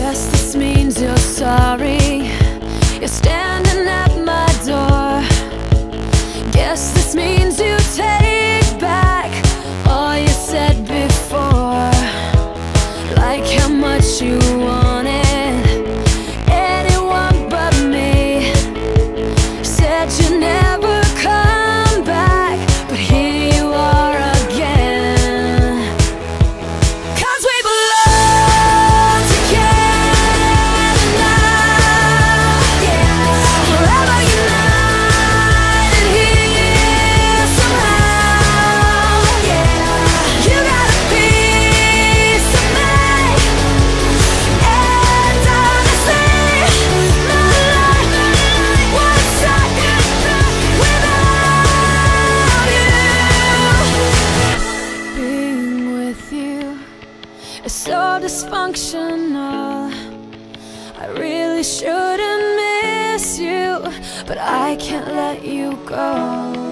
Guess this means you're sorry. You're standing at my door. Guess this means you take back all you said before. Like how much you wanted anyone but me. Said you never come back, but here you are again. 'Cause we belong together now, yeah. Forever united here somehow, yeah. You got a piece of me, and honestly, my life would suck without you. Being with you is so dysfunctional. I really shouldn't miss you, but I can't let you go.